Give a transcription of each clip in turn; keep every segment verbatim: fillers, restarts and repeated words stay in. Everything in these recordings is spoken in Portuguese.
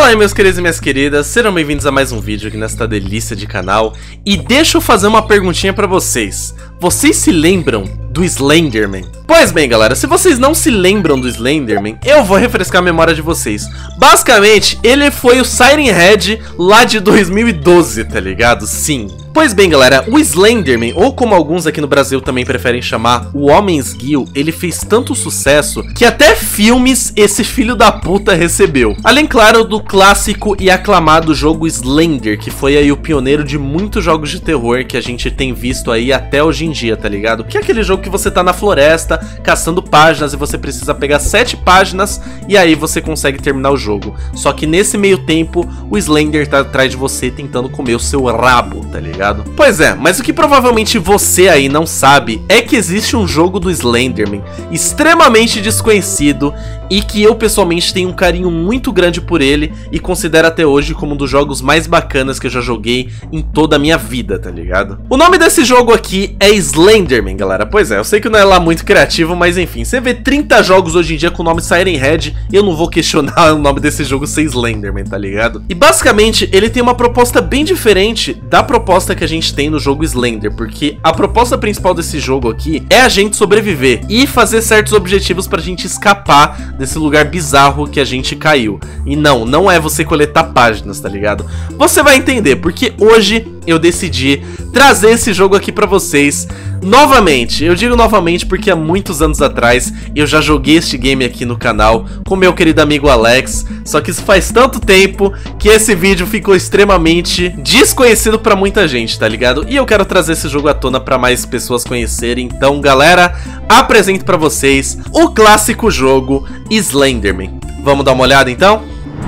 Fala aí, meus queridos e minhas queridas, sejam bem-vindos a mais um vídeo aqui nesta delícia de canal. E deixa eu fazer uma perguntinha pra vocês. Vocês se lembram do Slenderman? Pois bem, galera, se vocês não se lembram do Slenderman, eu vou refrescar a memória de vocês. Basicamente, ele foi o Siren Head lá de dois mil e doze, tá ligado? Sim. Pois bem, galera, o Slenderman, ou como alguns aqui no Brasil também preferem chamar, o Homem Esguio, ele fez tanto sucesso que até filmes esse filho da puta recebeu. Além, claro, do clássico e aclamado jogo Slender, que foi aí o pioneiro de muitos jogos de terror que a gente tem visto aí até hoje em dia, tá ligado? Que é aquele jogo que você tá na floresta, caçando páginas e você precisa pegar sete páginas e aí você consegue terminar o jogo. Só que nesse meio tempo, o Slender tá atrás de você tentando comer o seu rabo, tá ligado? Pois é, mas o que provavelmente você aí não sabe é que existe um jogo do Slenderman extremamente desconhecido e que eu pessoalmente tenho um carinho muito grande por ele e considero até hoje como um dos jogos mais bacanas que eu já joguei em toda a minha vida, tá ligado? O nome desse jogo aqui é Slenderman, galera. Pois é, eu sei que não é lá muito criativo, mas enfim, você vê trinta jogos hoje em dia com o nome Siren Head, eu não vou questionar o nome desse jogo ser Slenderman, tá ligado? E basicamente, ele tem uma proposta bem diferente da proposta que a gente tem no jogo Slender, porque a proposta principal desse jogo aqui é a gente sobreviver e fazer certos objetivos pra gente escapar desse lugar bizarro que a gente caiu. E não, não é você coletar páginas, tá ligado? Você vai entender, porque hoje eu decidi trazer esse jogo aqui pra vocês novamente. Eu digo novamente porque há muitos anos atrás eu já joguei este game aqui no canal com meu querido amigo Alex, só que isso faz tanto tempo que esse vídeo ficou extremamente desconhecido pra muita gente, tá ligado? E eu quero trazer esse jogo à tona pra mais pessoas conhecerem. Então, galera, apresento pra vocês o clássico jogo Slenderman. Vamos dar uma olhada então?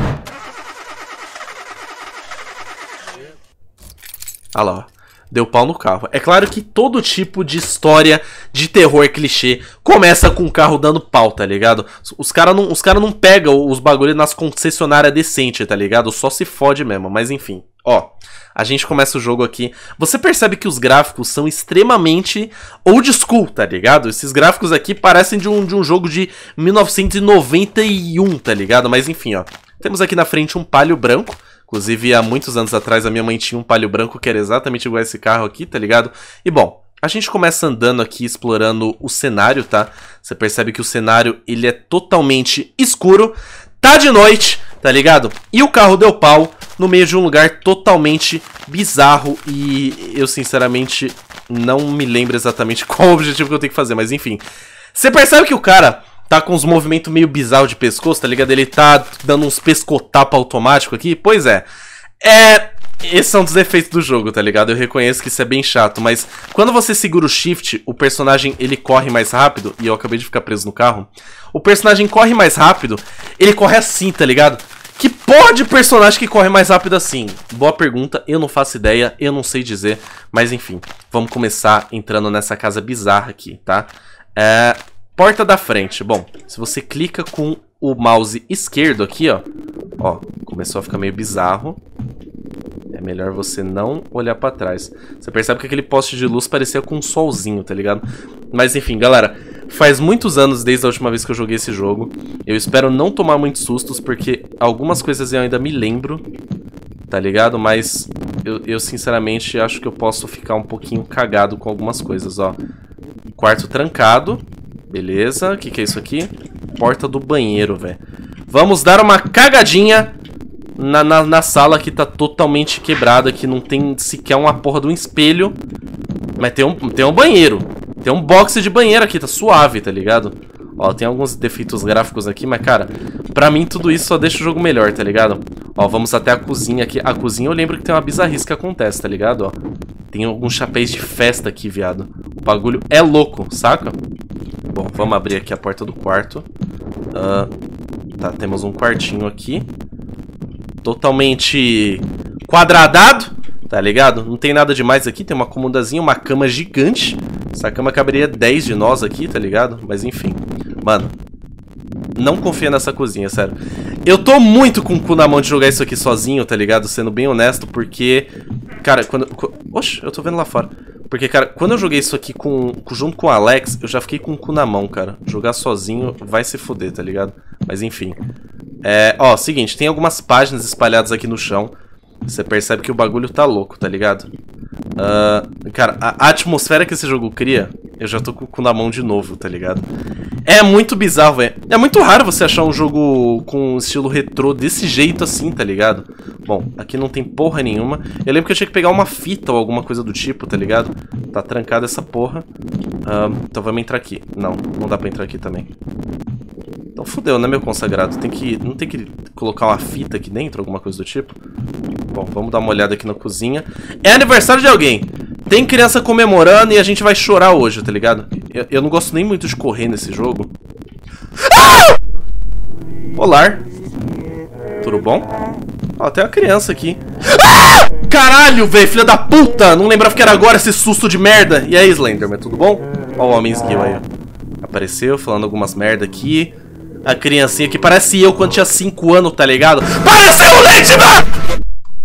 Olha lá, ó. Deu pau no carro. É claro que todo tipo de história de terror clichê começa com o carro dando pau, tá ligado? Os caras não, os cara não pegam os bagulhos nas concessionárias decentes, tá ligado? Só se fode mesmo, mas enfim. Ó, a gente começa o jogo aqui. Você percebe que os gráficos são extremamente old school, tá ligado? Esses gráficos aqui parecem de um, de um jogo de mil novecentos e noventa e um, tá ligado? Mas enfim, ó. Temos aqui na frente um Palio branco. Inclusive, há muitos anos atrás, a minha mãe tinha um Palio branco que era exatamente igual a esse carro aqui, tá ligado? E bom, a gente começa andando aqui, explorando o cenário, tá? Você percebe que o cenário, ele é totalmente escuro, tá de noite, tá ligado? E o carro deu pau no meio de um lugar totalmente bizarro e eu, sinceramente, não me lembro exatamente qual o objetivo que eu tenho que fazer, mas enfim. Você percebe que o cara tá com uns movimentos meio bizarros de pescoço, tá ligado? Ele tá dando uns pescotapas automáticos aqui. Pois é. É... Esses são os defeitos do jogo, tá ligado? Eu reconheço que isso é bem chato, mas quando você segura o shift, o personagem, ele corre mais rápido. E eu acabei de ficar preso no carro. O personagem corre mais rápido. Ele corre assim, tá ligado? Que porra de personagem que corre mais rápido assim? Boa pergunta, eu não faço ideia, eu não sei dizer. Mas enfim, vamos começar entrando nessa casa bizarra aqui, tá? É... Porta da frente. Bom, se você clica com o mouse esquerdo aqui, ó. Ó, começou a ficar meio bizarro. É melhor você não olhar pra trás. Você percebe que aquele poste de luz parecia com um solzinho, tá ligado? Mas enfim, galera, faz muitos anos desde a última vez que eu joguei esse jogo. Eu espero não tomar muitos sustos, porque algumas coisas eu ainda me lembro, tá ligado? Mas eu, eu sinceramente acho que eu posso ficar um pouquinho cagado com algumas coisas, ó. Quarto trancado. Beleza, o que, que é isso aqui? Porta do banheiro, velho. Vamos dar uma cagadinha na, na, na sala que tá totalmente quebrada, que não tem sequer uma porra de um espelho. Mas tem um, tem um banheiro. Tem um box de banheiro aqui, tá suave, tá ligado? Ó, tem alguns defeitos gráficos aqui, mas cara, pra mim tudo isso só deixa o jogo melhor, tá ligado? Ó, vamos até a cozinha aqui. A cozinha eu lembro que tem uma bizarrice que acontece, tá ligado? Ó, tem alguns chapéus de festa aqui, viado. O bagulho é louco, saca? Bom, vamos abrir aqui a porta do quarto. Uh, tá, temos um quartinho aqui. Totalmente quadradado, tá ligado? Não tem nada demais aqui. Tem uma comodazinha, uma cama gigante. Essa cama caberia dez de nós aqui, tá ligado? Mas enfim. Mano, não confia nessa cozinha, sério. Eu tô muito com o cu na mão de jogar isso aqui sozinho, tá ligado? Sendo bem honesto, porque... Cara, quando... Oxe, eu tô vendo lá fora. Porque, cara, quando eu joguei isso aqui com, junto com o Alex, eu já fiquei com o cu na mão, cara. Jogar sozinho vai se foder, tá ligado? Mas enfim. É, ó, seguinte, tem algumas páginas espalhadas aqui no chão. Você percebe que o bagulho tá louco, tá ligado? Uh, cara, a atmosfera que esse jogo cria, eu já tô com o cu na mão de novo, tá ligado? É muito bizarro, velho. É muito raro você achar um jogo com um estilo retrô desse jeito assim, tá ligado? Bom, aqui não tem porra nenhuma. Eu lembro que eu tinha que pegar uma fita ou alguma coisa do tipo, tá ligado? Tá trancada essa porra. Uh, então vamos entrar aqui. Não, não dá pra entrar aqui também. Então fudeu, né, meu consagrado? Tem que, não tem que colocar uma fita aqui dentro, alguma coisa do tipo? Bom, vamos dar uma olhada aqui na cozinha. É aniversário de alguém. Tem criança comemorando e a gente vai chorar hoje, tá ligado? Eu, eu não gosto nem muito de correr nesse jogo. Ah! Olá. Tudo bom? Ó, tem uma criança aqui. Ah! Caralho, velho, filha da puta! Não lembrava que era agora esse susto de merda. E aí, Slenderman, tudo bom? Ó o homem esguio aí, ó. Apareceu falando algumas merda aqui. A criancinha que parece eu quando tinha cinco anos, tá ligado? Parece o leite, mano!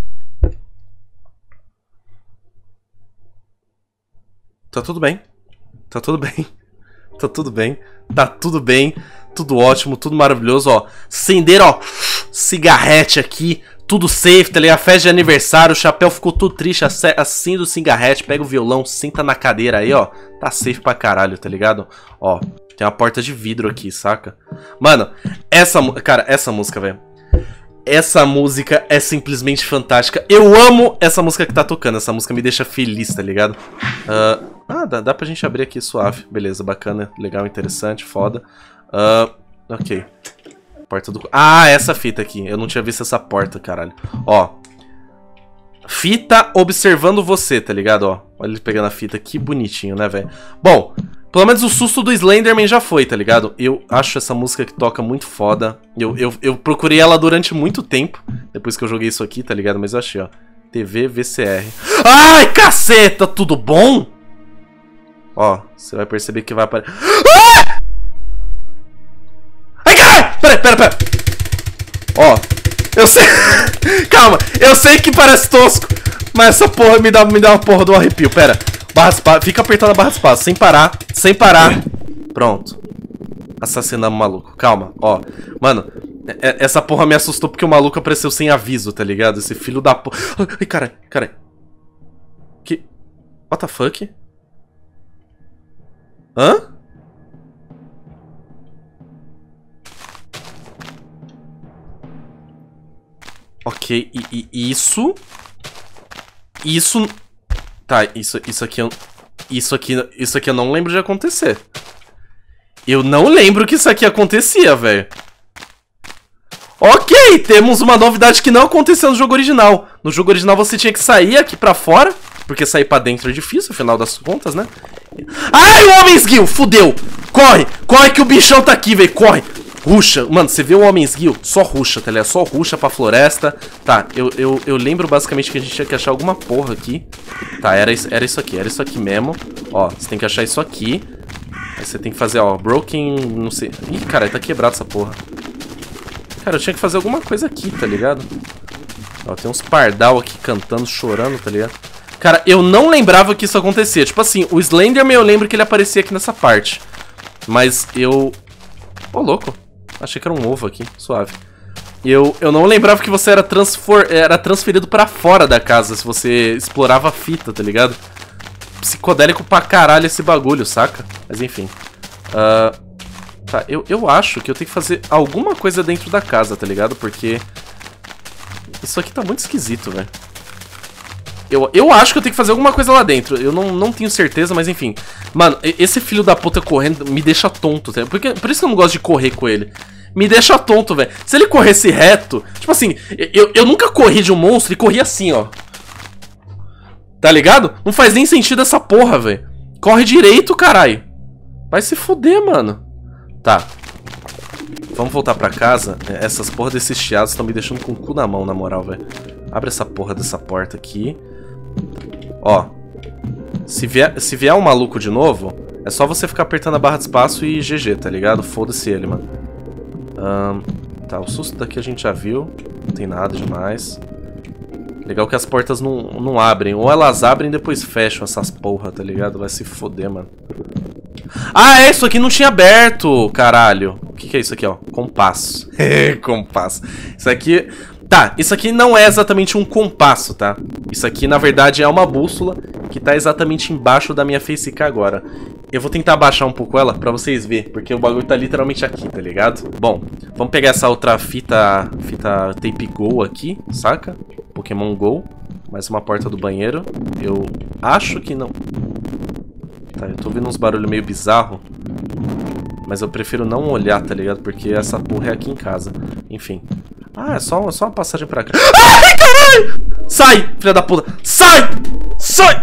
Tá tudo bem. Tá tudo bem. Tá tudo bem. Tá tudo bem. Tudo ótimo, tudo maravilhoso, ó. Acender, ó. Cigarrete aqui. Tudo safe, tá ligado? Festa de aniversário. O chapéu ficou tudo triste. Acende o cigarrete. Pega o violão. Senta na cadeira aí, ó. Tá safe pra caralho, tá ligado? Ó. Tem uma porta de vidro aqui, saca? Mano, essa... Cara, essa música, velho. Essa música é simplesmente fantástica. Eu amo essa música que tá tocando. Essa música me deixa feliz, tá ligado? Uh, ah, dá, dá pra gente abrir aqui suave. Beleza, bacana, legal, interessante, foda. Uh, ok. Porta do... Ah, essa fita aqui. Eu não tinha visto essa porta, caralho. Ó. Fita observando você, tá ligado? Ó, olha ele pegando a fita. Que bonitinho, né, velho? Bom... Pelo menos o susto do Slenderman já foi, tá ligado? Eu acho essa música que toca muito foda. Eu, eu, eu procurei ela durante muito tempo, depois que eu joguei isso aqui, tá ligado? Mas eu achei, ó. T V V C R. Ai, caceta! Tudo bom? Ó, você vai perceber que vai aparecer... Ah! Ai, caralho! Pera, pera, pera. Ó, eu sei... Calma, eu sei que parece tosco, mas essa porra me dá, me dá uma porra do arrepio, pera. Barra de espaço, fica apertando a barra de espaço, sem parar, sem parar. Pronto. Assassinamos o maluco, calma, ó. Mano, essa porra me assustou porque o maluco apareceu sem aviso, tá ligado? Esse filho da porra. Ai, caralho, caralho. Que... What the fuck? Hã? Ok, e, e isso... Isso... Tá, isso, isso aqui eu... Isso aqui, isso aqui eu não lembro de acontecer. Eu não lembro que isso aqui acontecia, velho. Ok, temos uma novidade que não aconteceu no jogo original. No jogo original você tinha que sair aqui pra fora, porque sair pra dentro é difícil, afinal das contas, né? Ai, o homem esguio, fudeu. Corre, corre que o bichão tá aqui, velho, corre. Ruxa, mano, você vê o homem esguio? Só ruxa, tá ligado? Só ruxa pra floresta. Tá, eu, eu, eu lembro basicamente que a gente tinha que achar alguma porra aqui. Tá, era isso, era isso aqui, era isso aqui mesmo. Ó, você tem que achar isso aqui. Aí você tem que fazer, ó, broken, não sei. Ih, cara, tá quebrado essa porra. Cara, eu tinha que fazer alguma coisa aqui, tá ligado? Ó, tem uns pardal aqui cantando, chorando, tá ligado? Cara, eu não lembrava que isso acontecia. Tipo assim, o Slenderman eu lembro que ele aparecia aqui nessa parte. Mas eu... Ô, louco. Achei que era um ovo aqui, suave. Eu, eu não lembrava que você era, transfor, era transferido pra fora da casa se você explorava a fita, tá ligado? Psicodélico pra caralho esse bagulho, saca? Mas enfim. Uh, tá, eu, eu acho que eu tenho que fazer alguma coisa dentro da casa, tá ligado? Porque isso aqui tá muito esquisito, velho. Eu, eu acho que eu tenho que fazer alguma coisa lá dentro. Eu não, não tenho certeza, mas enfim. Mano, esse filho da puta correndo me deixa tonto, tá? Porque, por isso que eu não gosto de correr com ele. Me deixa tonto, velho. Se ele corresse reto... Tipo assim, eu, eu nunca corri de um monstro e corri assim, ó. Tá ligado? Não faz nem sentido essa porra, velho. Corre direito, caralho. Vai se fuder, mano. Tá. Vamos voltar pra casa. Essas porra desses chiados estão me deixando com o cu na mão, na moral, velho. Abre essa porra dessa porta aqui. Ó. Se vier, se vier um maluco de novo, é só você ficar apertando a barra de espaço e G G, tá ligado? Foda-se ele, mano. Um, tá, o susto daqui a gente já viu. Não tem nada demais. Legal que as portas não, não abrem. Ou elas abrem e depois fecham essas porra, tá ligado? Vai se foder, mano. Ah, é, isso aqui não tinha aberto, caralho. que que é isso aqui, ó? Compasso. Compasso. Isso aqui... Tá, isso aqui não é exatamente um compasso, tá? Isso aqui, na verdade, é uma bússola que tá exatamente embaixo da minha facecam agora. Eu vou tentar abaixar um pouco ela pra vocês verem, porque o bagulho tá literalmente aqui, tá ligado? Bom, vamos pegar essa outra fita, fita Tape Go aqui, saca? Pokémon Go. Mais uma porta do banheiro. Eu acho que não... Tá, eu tô ouvindo uns barulhos meio bizarros. Mas eu prefiro não olhar, tá ligado? Porque essa porra é aqui em casa. Enfim. Ah, é só, só uma passagem pra cá. Ai, caralho! Sai, filha da puta! Sai! Sai!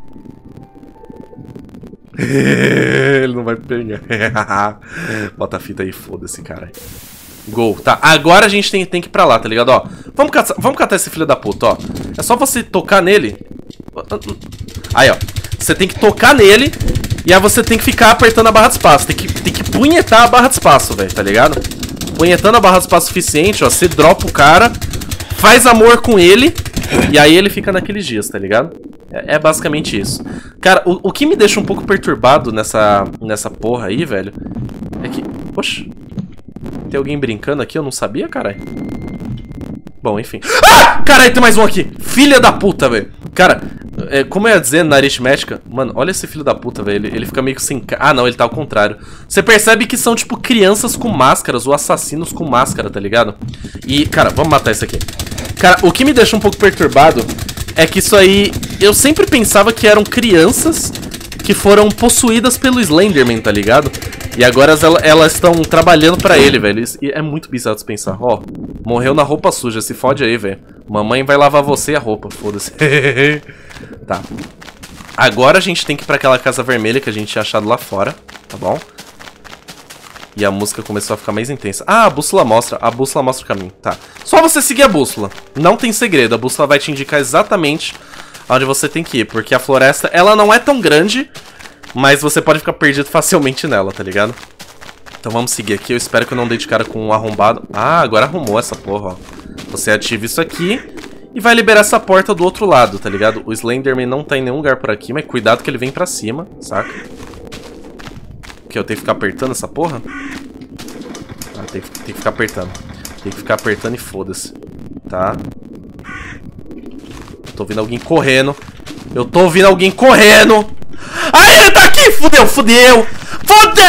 Ele não vai pegar. Bota a fita aí, foda-se, cara. Gol, tá. Agora a gente tem, tem que ir pra lá, tá ligado? Ó, vamos catar, vamos catar esse filho da puta, ó. É só você tocar nele. Aí, ó. Você tem que tocar nele. E aí você tem que ficar apertando a barra de espaço. Tem que, tem que punhetar a barra de espaço, velho, tá ligado? Punhetando a barra de espaço suficiente, ó. Você dropa o cara, faz amor com ele. E aí ele fica naqueles dias, tá ligado? É, é basicamente isso. Cara, o, o que me deixa um pouco perturbado nessa, nessa porra aí, velho, é que... Poxa, tem alguém brincando aqui? Eu não sabia, caralho. Bom, enfim. Ah! Caralho, tem mais um aqui. Filha da puta, velho. Cara, é, como eu ia dizer na aritmética... Mano, olha esse filho da puta, velho. Ele, ele fica meio que sem... Ah, não, ele tá ao contrário. Você percebe que são, tipo, crianças com máscaras ou assassinos com máscara, tá ligado? E, cara, vamos matar esse aqui. Cara, o que me deixa um pouco perturbado é que isso aí... Eu sempre pensava que eram crianças que foram possuídas pelo Slenderman, tá ligado? E agora elas estão trabalhando pra ele, velho. E é muito bizarro de pensar. Ó, morreu na roupa suja, se fode aí, velho. Mamãe vai lavar você e a roupa, foda-se. Tá. Agora a gente tem que ir pra aquela casa vermelha que a gente tinha achado lá fora, tá bom? E a música começou a ficar mais intensa. Ah, a bússola mostra. A bússola mostra o caminho, tá. Só você seguir a bússola. Não tem segredo. A bússola vai te indicar exatamente onde você tem que ir. Porque a floresta, ela não é tão grande... Mas você pode ficar perdido facilmente nela, tá ligado? Então vamos seguir aqui. Eu espero que eu não dê de cara com um arrombado. Ah, agora arrumou essa porra, ó. Você ativa isso aqui e vai liberar essa porta do outro lado, tá ligado? O Slenderman não tá em nenhum lugar por aqui, mas cuidado que ele vem pra cima, saca? Que eu tenho que ficar apertando essa porra? Ah, tem, tem que ficar apertando. Tem que ficar apertando e foda-se. Tá? Eu tô ouvindo alguém correndo. Eu tô ouvindo alguém correndo! Ai, ele tá aqui! Fudeu, fudeu! Fudeu!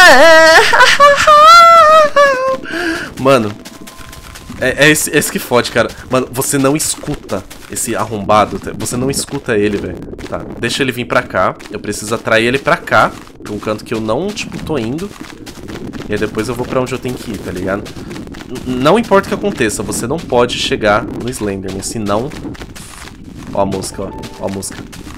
Mano, é, é esse, esse que fode, cara. Mano, você não escuta esse arrombado. Você não escuta ele, velho. Tá, deixa ele vir pra cá. Eu preciso atrair ele pra cá, pra um canto que eu não, tipo, tô indo. E aí depois eu vou pra onde eu tenho que ir, tá ligado? Não importa o que aconteça, você não pode chegar no Slenderman, senão... Ó a música, ó. Ó a música.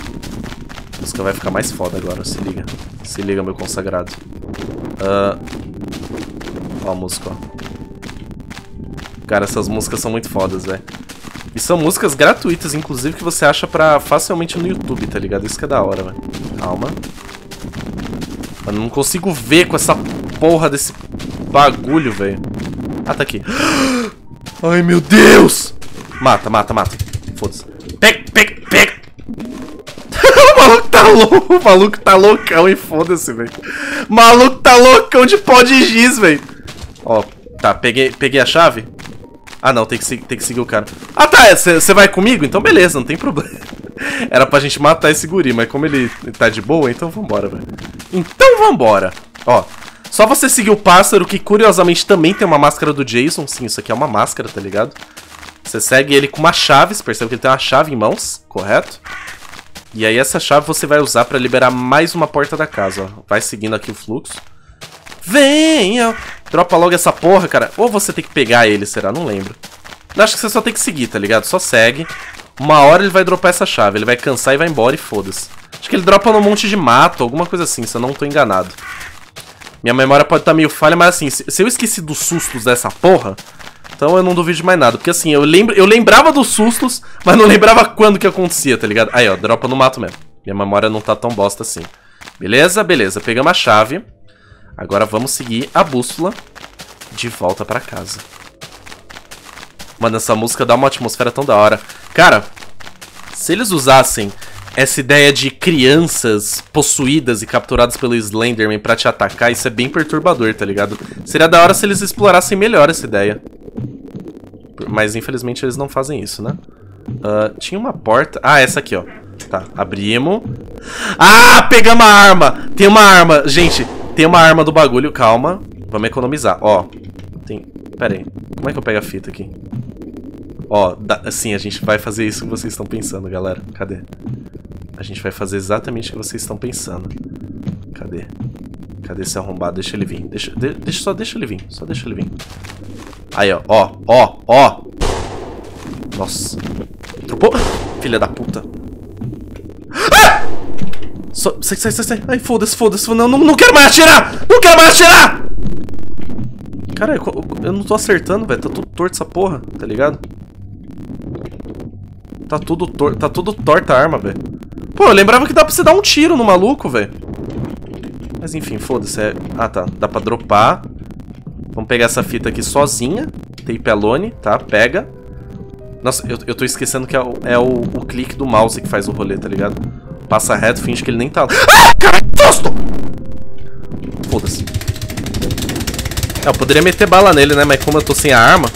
A música vai ficar mais foda agora, se liga. Se liga, meu consagrado. Uh... Ó a música, ó. Cara, essas músicas são muito fodas, velho. E são músicas gratuitas, inclusive, que você acha pra facilmente no YouTube, tá ligado? Isso que é da hora, velho. Calma. Eu não consigo ver com essa porra desse bagulho, velho. Ah, tá aqui. Ai, meu Deus! Mata, mata, mata. Foda-se. Pega, pega, pega! O maluco tá louco, o maluco tá loucão e foda-se, velho. O maluco tá loucão de pó de giz, velho. Ó, tá, peguei, peguei a chave. Ah, não, tem que, tem que seguir o cara. Ah, tá, você vai comigo? Então beleza, não tem problema. Era pra gente matar esse guri, mas como ele tá de boa, então vambora, velho. Então vambora. Ó, só você seguir o pássaro, que curiosamente também tem uma máscara do Jason. Sim, isso aqui é uma máscara, tá ligado? Você segue ele com uma chave, você percebe que ele tem uma chave em mãos, correto? E aí essa chave você vai usar pra liberar mais uma porta da casa, ó. Vai seguindo aqui o fluxo. Venha! Dropa logo essa porra, cara. Ou você tem que pegar ele, será? Não lembro. Eu acho que você só tem que seguir, tá ligado? Só segue. Uma hora ele vai dropar essa chave. Ele vai cansar e vai embora e foda-se. Acho que ele dropa num monte de mato, alguma coisa assim, se eu não tô enganado. Minha memória pode estar meio falha, mas assim, se eu esqueci dos sustos dessa porra, então eu não duvido de mais nada. Porque assim, eu, lembro, eu lembrava dos sustos, mas não lembrava quando que acontecia, tá ligado? Aí, ó, dropa no mato mesmo. Minha memória não tá tão bosta assim. Beleza? Beleza. Pegamos a chave. Agora vamos seguir a bússola de volta pra casa. Mano, essa música dá uma atmosfera tão da hora. Cara, se eles usassem essa ideia de crianças possuídas e capturadas pelo Slenderman pra te atacar, isso é bem perturbador, tá ligado? Seria da hora se eles explorassem melhor essa ideia. Mas infelizmente eles não fazem isso, né? Uh, tinha uma porta... Ah, essa aqui, ó. Tá, abrimos. Ah, pegamos a arma! Tem uma arma, gente. Tem uma arma do bagulho, calma. Vamos economizar, ó. Tem... Pera aí, como é que eu pego a fita aqui? Ó, assim, a gente vai fazer isso que vocês estão pensando, galera. Cadê? A gente vai fazer exatamente o que vocês estão pensando. Cadê? Cadê esse arrombado? Deixa ele vir. Deixa, de, deixa, só deixa ele vir. Só deixa ele vir. Aí, ó. Ó, ó, ó. Nossa. Tropou. Filha da puta. Ah! Só, sai, sai, sai, sai. Ai, foda-se, foda-se. Não, não, não quero mais atirar! Não quero mais atirar! Cara, eu, eu não tô acertando, velho. Tá tudo torto essa porra, tá ligado? Tá tudo torto. Tá tudo torta a arma, velho. Pô, eu lembrava que dá pra você dar um tiro no maluco, velho. Mas enfim, foda-se. É... Ah, tá. Dá pra dropar. Vamos pegar essa fita aqui sozinha. Tape alone, tá? Pega. Nossa, eu, eu tô esquecendo que é, o, é o, o clique do mouse que faz o rolê, tá ligado? Passa reto, finge que ele nem tá... Ah, caralho, susto! Foda-se. Eu poderia meter bala nele, né? Mas como eu tô sem a arma...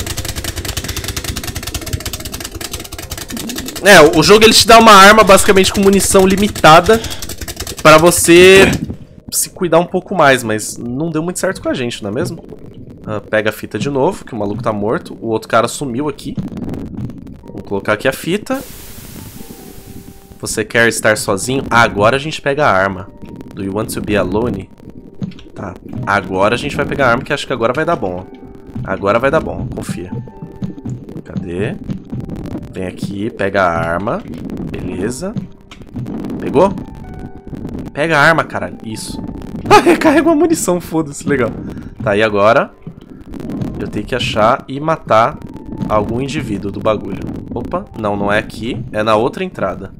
É, o jogo ele te dá uma arma basicamente com munição limitada pra você se cuidar um pouco mais, mas não deu muito certo com a gente, não é mesmo? Uh, pega a fita de novo, que o maluco tá morto. O outro cara sumiu aqui. Vou colocar aqui a fita. Você quer estar sozinho? Ah, agora a gente pega a arma. Do you want to be alone? Tá, agora a gente vai pegar a arma, que acho que agora vai dar bom. Agora vai dar bom, confia. Cadê? Vem aqui, pega a arma. Beleza. Pegou? Pega a arma, caralho. Isso. Ah, recarrega a munição, foda-se, legal. Tá, e agora? Eu tenho que achar e matar algum indivíduo do bagulho. Opa, não, não é aqui. É na outra entrada.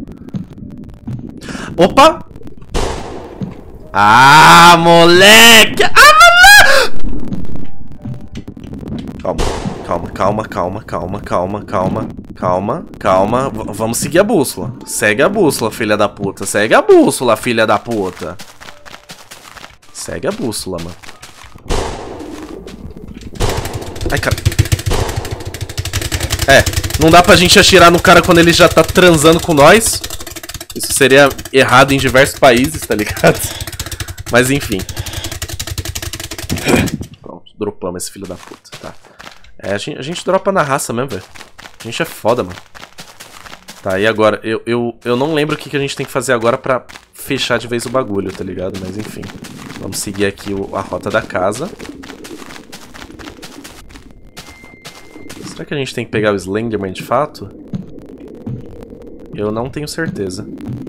Opa! Ah, moleque! Ah, moleque! Calma, calma, calma, calma, calma, calma, calma, calma. V vamos seguir a bússola. Segue a bússola, filha da puta. Segue a bússola, filha da puta. Segue a bússola, mano. Ai, cara. É, não dá pra gente atirar no cara quando ele já tá transando com nós. Isso seria errado em diversos países, tá ligado? Mas enfim. Pronto, dropamos esse filho da puta, tá. É, a gente, a gente dropa na raça mesmo, velho. A gente é foda, mano. Tá, e agora? Eu, eu, eu não lembro o que, que a gente tem que fazer agora pra fechar de vez o bagulho, tá ligado? Mas enfim. Vamos seguir aqui o, a rota da casa. Será que a gente tem que pegar o Slenderman de fato? Eu não tenho certeza.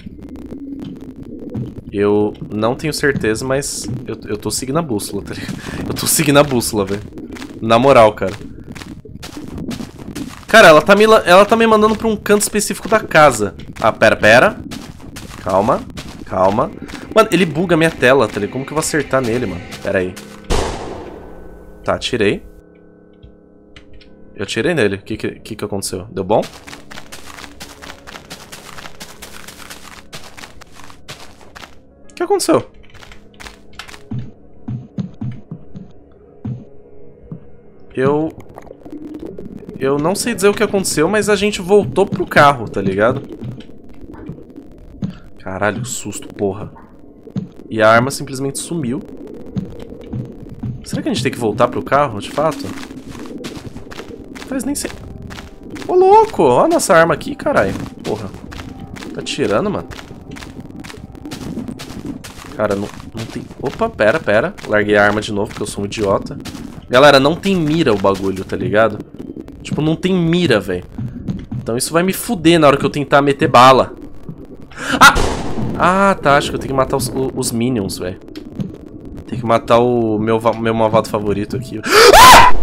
Eu não tenho certeza, mas eu, eu tô seguindo a bússola, tá ligado? Eu tô seguindo a bússola, velho. Na moral, cara. Cara, ela tá, me, ela tá me mandando pra um canto específico da casa. Ah, pera, pera. Calma, calma. Mano, ele buga a minha tela, tá ligado? Como que eu vou acertar nele, mano? Pera aí. Tá, tirei. Eu tirei nele. O que, que que aconteceu? Deu bom? O que aconteceu? Eu... Eu não sei dizer o que aconteceu, mas a gente voltou pro carro, tá ligado? Caralho, susto, porra. E a arma simplesmente sumiu. Será que a gente tem que voltar pro carro, de fato? Faz nem sei. Ô, louco! Olha a nossa arma aqui, caralho. Porra. Tá tirando, mano. Cara, não, não tem... Opa, pera, pera. Larguei a arma de novo, porque eu sou um idiota. Galera, não tem mira o bagulho, tá ligado? Tipo, não tem mira, velho. Então isso vai me fuder na hora que eu tentar meter bala. Ah! Ah, tá. Acho que eu tenho que matar os, os minions, velho. Tem que matar o meu, meu malvado favorito aqui. Ah!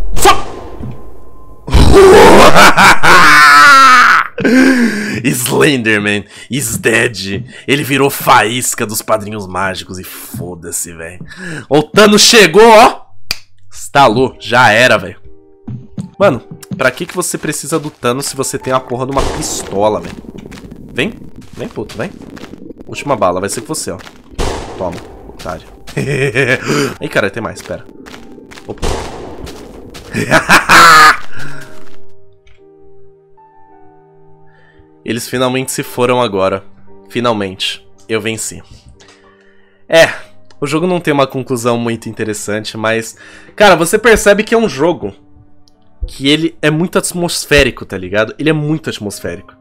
Slenderman is dead. Ele virou faísca dos Padrinhos Mágicos e foda-se, velho. O Thanos chegou, ó. Estalou. Já era, velho. Mano, pra que que você precisa do Thanos se você tem a porra de uma pistola, velho? Vem. Vem, puto, vem. Última bala, vai ser com você, ó. Toma, otário. Ih, cara, tem mais, pera. Opa. Eles finalmente se foram agora. Finalmente. Eu venci. É, o jogo não tem uma conclusão muito interessante, mas... Cara, você percebe que é um jogo que ele é muito atmosférico, tá ligado? Ele é muito atmosférico.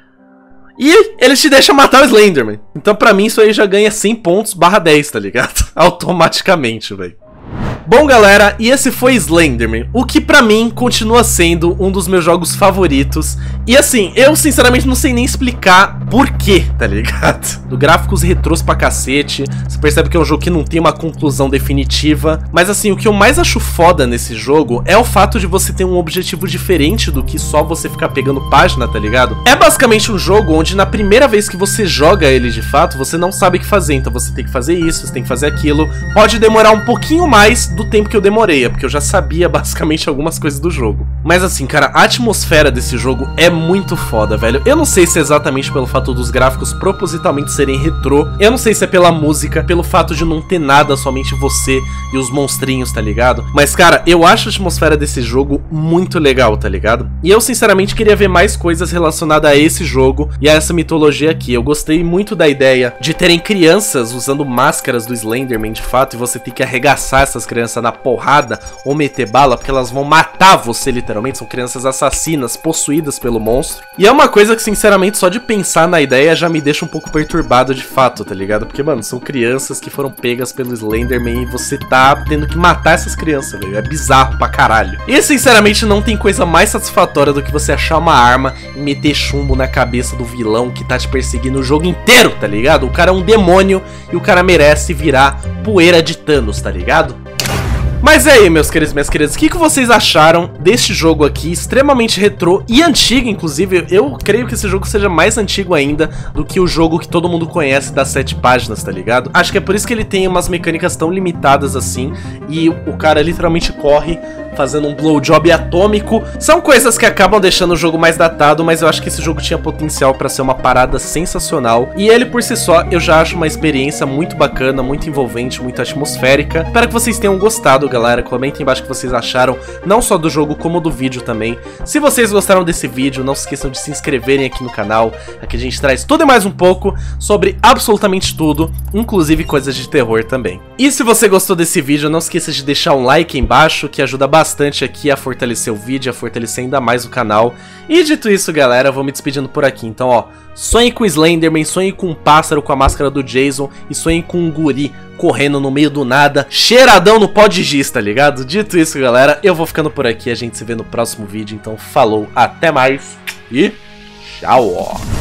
E ele te deixa matar o Slenderman. Então pra mim isso aí já ganha cem pontos barra dez, tá ligado? Automaticamente, velho. Bom, galera, e esse foi Slenderman, o que pra mim continua sendo um dos meus jogos favoritos. E assim, eu sinceramente não sei nem explicar por quê, tá ligado? Do gráficos retrôs pra cacete, você percebe que é um jogo que não tem uma conclusão definitiva. Mas assim, o que eu mais acho foda nesse jogo é o fato de você ter um objetivo diferente do que só você ficar pegando página, tá ligado? É basicamente um jogo onde na primeira vez que você joga ele de fato, você não sabe o que fazer, então você tem que fazer isso, você tem que fazer aquilo. Pode demorar um pouquinho mais do tempo que eu demorei, é porque eu já sabia basicamente algumas coisas do jogo. Mas assim, cara, a atmosfera desse jogo é muito foda, velho. Eu não sei se é exatamente pelo fato dos gráficos propositalmente serem retrô, eu não sei se é pela música, pelo fato de não ter nada, somente você e os monstrinhos, tá ligado? Mas cara, eu acho a atmosfera desse jogo muito legal, tá ligado? E eu sinceramente queria ver mais coisas relacionadas a esse jogo e a essa mitologia aqui. Eu gostei muito da ideia de terem crianças usando máscaras do Slenderman de fato, e você tem que arregaçar essas crianças na porrada ou meter bala, porque elas vão matar você literalmente, são crianças assassinas, possuídas pelo monstro. E é uma coisa que sinceramente só de pensar na ideia já me deixa um pouco perturbado de fato, tá ligado? Porque, mano, são crianças que foram pegas pelo Slenderman e você tá tendo que matar essas crianças, velho. É bizarro pra caralho. E sinceramente não tem coisa mais satisfatória do que você achar uma arma e meter chumbo na cabeça do vilão que tá te perseguindo o jogo inteiro, tá ligado? O cara é um demônio e o cara merece virar poeira de Thanos, tá ligado? Mas e aí, meus queridos e minhas queridas, o que, que vocês acharam deste jogo aqui, extremamente retrô e antigo, inclusive? Eu creio que esse jogo seja mais antigo ainda do que o jogo que todo mundo conhece das sete páginas, tá ligado? Acho que é por isso que ele tem umas mecânicas tão limitadas assim, e o cara literalmente corre fazendo um blowjob atômico. São coisas que acabam deixando o jogo mais datado, mas eu acho que esse jogo tinha potencial pra ser uma parada sensacional. E ele por si só, eu já acho uma experiência muito bacana, muito envolvente, muito atmosférica. Espero que vocês tenham gostado, galera. Comentem embaixo o que vocês acharam, não só do jogo, como do vídeo também. Se vocês gostaram desse vídeo, não se esqueçam de se inscreverem aqui no canal. Aqui a gente traz tudo e mais um pouco sobre absolutamente tudo, inclusive coisas de terror também. E se você gostou desse vídeo, não esqueça de deixar um like aí embaixo, que ajuda bastante aqui a fortalecer o vídeo, a fortalecer ainda mais o canal. E dito isso, galera, eu vou me despedindo por aqui. Então, ó, sonhe com o Slenderman, sonhe com um pássaro com a máscara do Jason e sonhe com um guri correndo no meio do nada, cheiradão no pó de giz, tá ligado? Dito isso, galera, eu vou ficando por aqui, a gente se vê no próximo vídeo. Então, falou, até mais e tchau, ó.